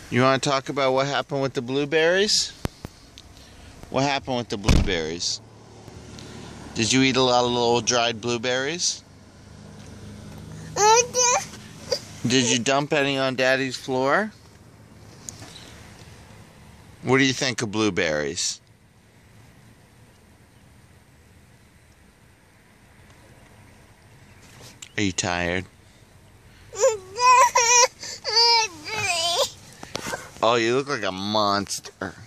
You want to talk about what happened with the blueberries? What happened with the blueberries? Did you eat a lot of little dried blueberries? Did you dump any on Daddy's floor? What do you think of blueberries? Are you tired? Oh, you look like a monster.